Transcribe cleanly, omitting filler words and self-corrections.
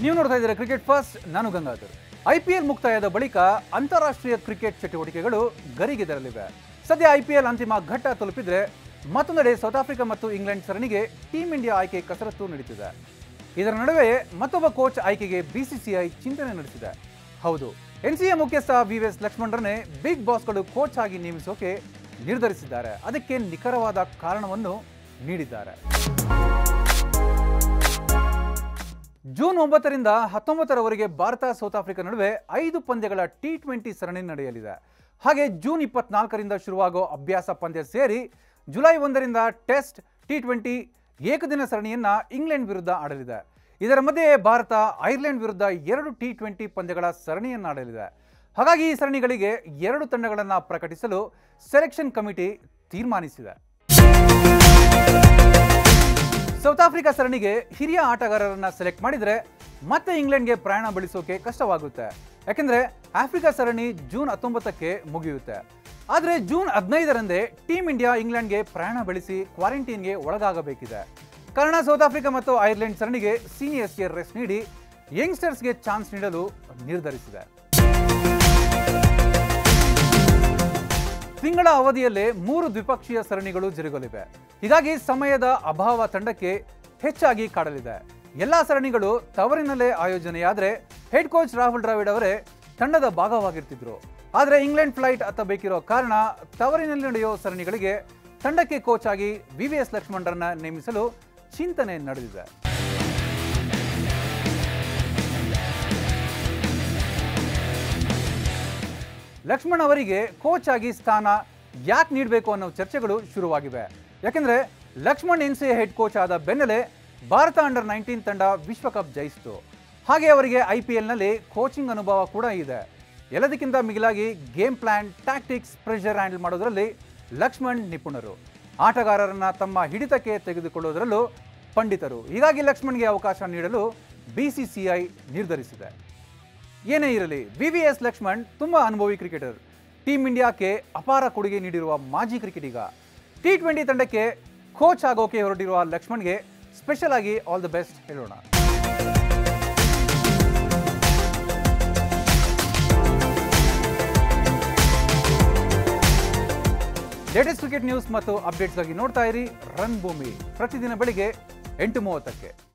ನೀವು ನೋಡ್ತಾ ಇದ್ದೀರಾ ಕ್ರಿಕೆಟ್ ಫಸ್ಟ್. ನಾನು ಗಂಗಾಧರ್. ಐಪಿಎಲ್ ಮುಕ್ತಾಯದ ಬಳಿಕ ಅಂತಾರಾಷ್ಟ್ರೀಯ ಕ್ರಿಕೆಟ್ ಚಟುವಟಿಕೆಗಳು ಗರಿಗೆದರಲಿವೆ. ಸದ್ಯ ಐಪಿಎಲ್ ಅಂತಿಮ ಘಟ್ಟ ತಲುಪಿದ್ರೆ ಮತ್ತೊಂದೆಡೆ ಸೌತ್ ಆಫ್ರಿಕಾ ಮತ್ತು ಇಂಗ್ಲೆಂಡ್ ಸರಣಿಗೆ ಟೀಂ ಇಂಡಿಯಾ ಆಯ್ಕೆ ಕಸರತ್ತು ನಡೆಯುತ್ತಿದೆ. ಇದರ ನಡುವೆ ಮತ್ತೊಬ್ಬ ಕೋಚ್ ಆಯ್ಕೆಗೆ ಬಿಸಿಸಿಐ ಚಿಂತನೆ ನಡೆಸಿದೆ. ಹೌದು, ಎನ್ಸಿಎ ಮುಖ್ಯಸ್ಥ ವಿವಿಎಸ್ ಲಕ್ಷ್ಮಣರನ್ನೇ ಬಿಗ್ ಬಾಸ್ಗಳು ಕೋಚ್ ಆಗಿ ನೇಮಿಸೋಕೆ ನಿರ್ಧರಿಸಿದ್ದಾರೆ. ಅದಕ್ಕೆ ನಿಖರವಾದ ಕಾರಣವನ್ನು ನೀಡಿದ್ದಾರೆ. ಜೂನ್ 9ರಿಂದ 19ರವರೆಗೆ ಭಾರತ ಸೌತ್ ಆಫ್ರಿಕಾ ನಡುವೆ 5 ಪಂದ್ಯಗಳ T20 ಸರಣಿ ನಡೆಯಲಿದೆ. ಹಾಗೆ ಜೂನ್ 24ರಿಂದ ಶುರುವಾಗೋ ಅಭ್ಯಾಸ ಪಂದ್ಯ ಸೇರಿ ಜುಲೈ 1ರಿಂದ ಟೆಸ್ಟ್ T20 ಏಕದಿನ ಸರಣಿಯನ್ನ ಇಂಗ್ಲೆಂಡ್ ವಿರುದ್ಧ ಆಡಲಿದೆ. ಇದರ ಮಧ್ಯೆ ಭಾರತ ಐರ್ಲೆಂಡ್ ವಿರುದ್ಧ 2 T20 ಪಂದ್ಯಗಳ ಸರಣಿಯನ್ನ ಆಡಲಿದೆ. ಹಾಗಾಗಿ ಈ ಸರಣಿಗಳಿಗೆ 2 ತಂಡಗಳನ್ನು ಪ್ರಕಟಿಸಲು ಸೆಲೆಕ್ಷನ್ ಕಮಿಟಿ ತೀರ್ಮಾನಿಸಿದೆ. ಸೌತ್ ಆಫ್ರಿಕಾ ಸರಣಿಗೆ ಹಿರಿಯ ಆಟಗಾರರನ್ನ ಸೆಲೆಕ್ಟ್ ಮಾಡಿದರೆ ಮತ್ತೆ ಇಂಗ್ಲೆಂಡ್ಗೆ ಪ್ರಯಾಣ ಬೆಳೆಸೋಕೆ ಕಷ್ಟವಾಗುತ್ತೆ. ಯಾಕೆಂದ್ರೆ ಆಫ್ರಿಕಾ ಸರಣಿ ಜೂನ್ 19ಕ್ಕೆ ಮುಗಿಯುತ್ತೆ. ಆದರೆ ಜೂನ್ 15ರಂದೇ ಟೀಂ ಇಂಡಿಯಾ ಇಂಗ್ಲೆಂಡ್ಗೆ ಪ್ರಯಾಣ ಬೆಳೆಸಿ ಕ್ವಾರಂಟೈನ್ಗೆ ಒಳಗಾಗಬೇಕಿದೆ. ಕಾರಣ ಸೌತ್ ಆಫ್ರಿಕಾ ಮತ್ತು ಐರ್ಲೆಂಡ್ ಸರಣಿಗೆ ಸೀನಿಯರ್ಸ್ಗೆ ರೆಸ್ಟ್ ನೀಡಿ ಯಂಗ್ಸ್ಟರ್ಸ್ಗೆ ಚಾನ್ಸ್ ನೀಡಲು ನಿರ್ಧರಿಸಿದೆ. ತಿಂಗಳ ಅವಧಿಯಲ್ಲೇ 3 ದ್ವಿಪಕ್ಷೀಯ ಸರಣಿಗಳು ಜರುಗಲಿವೆ. ಹೀಗಾಗಿ ಸಮಯದ ಅಭಾವ ತಂಡಕ್ಕೆ ಹೆಚ್ಚಾಗಿ ಕಾಡಲಿದೆ. ಎಲ್ಲಾ ಸರಣಿಗಳು ತವರಿನಲ್ಲೇ ಆಯೋಜನೆಯಾದರೆ ಹೆಡ್ ಕೋಚ್ ರಾಹುಲ್ ದ್ರಾವಿಡ್ ಅವರೇ ತಂಡದ ಭಾಗವಾಗಿರ್ತಿದ್ರು. ಆದರೆ ಇಂಗ್ಲೆಂಡ್ ಫ್ಲೈಟ್ ಹತ್ತಬೇಕಿರೋ ಕಾರಣ ತವರಿನಲ್ಲಿ ನಡೆಯೋ ಸರಣಿಗಳಿಗೆ ತಂಡಕ್ಕೆ ಕೋಚ್ ಆಗಿ ವಿವಿಎಸ್ ಲಕ್ಷ್ಮಣರನ್ನ ನೇಮಿಸಲು ಚಿಂತನೆ ನಡೆದಿದೆ. ಲಕ್ಷ್ಮಣ್ ಅವರಿಗೆ ಕೋಚ್ ಆಗಿ ಸ್ಥಾನ ಯಾಕೆ ನೀಡಬೇಕು ಅನ್ನೋ ಚರ್ಚೆಗಳು ಶುರುವಾಗಿವೆ. ಯಾಕೆಂದ್ರೆ ಲಕ್ಷ್ಮಣ್ ಎನ್ಸಿಎ ಹೆಡ್ ಕೋಚ್ ಆದ ಬೆನ್ನಲ್ಲೇ ಭಾರತ ಅಂಡರ್ 19 ತಂಡ ವಿಶ್ವಕಪ್ ಜಯಿಸಿತು. ಹಾಗೆ ಅವರಿಗೆ ಐಪಿಎಲ್ನಲ್ಲಿ ಕೋಚಿಂಗ್ ಅನುಭವ ಕೂಡ ಇದೆ. ಎಲ್ಲದಕ್ಕಿಂತ ಮಿಗಿಲಾಗಿ game plan, tactics, pressure handle ಮಾಡೋದರಲ್ಲಿ ಲಕ್ಷ್ಮಣ್ ನಿಪುಣರು. ಆಟಗಾರರನ್ನ ತಮ್ಮ ಹಿಡಿತಕ್ಕೆ ತೆಗೆದುಕೊಳ್ಳೋದರಲ್ಲೂ ಪಂಡಿತರು. ಹೀಗಾಗಿ ಲಕ್ಷ್ಮಣ್ಗೆ ಅವಕಾಶ ನೀಡಲು ಬಿಸಿಸಿಐ ನಿರ್ಧರಿಸಿದೆ. ಏನೇ ಇರಲಿ, ವಿವಿಎಸ್ ಲಕ್ಷ್ಮಣ್ ತುಂಬಾ ಅನುಭವಿ ಕ್ರಿಕೆಟರ್. ಟೀಂ ಇಂಡಿಯಾಕ್ಕೆ ಅಪಾರ ಕೊಡುಗೆ ನೀಡಿರುವ ಮಾಜಿ ಕ್ರಿಕೆಟಿಗ. T20 ತಂಡಕ್ಕೆ ಕೋಚ್ ಆಗೋಕೆ ಹೊರಟಿರುವ ಲಕ್ಷ್ಮಣ್ಗೆ ಸ್ಪೆಷಲ್ ಆಗಿ ಆಲ್ ದಿ ಬೆಸ್ಟ್ ಹೇಳೋಣ. ಲೇಟೆಸ್ಟ್ ಕ್ರಿಕೆಟ್ ನ್ಯೂಸ್ ಮತ್ತು ಅಪ್ಡೇಟ್ಸ್ಗಾಗಿ ನೋಡ್ತಾ ಇರಿ ರನ್ ಭೂಮಿ. ಪ್ರತಿದಿನ ಬೆಳಿಗ್ಗೆ 8:30ಕ್ಕೆ.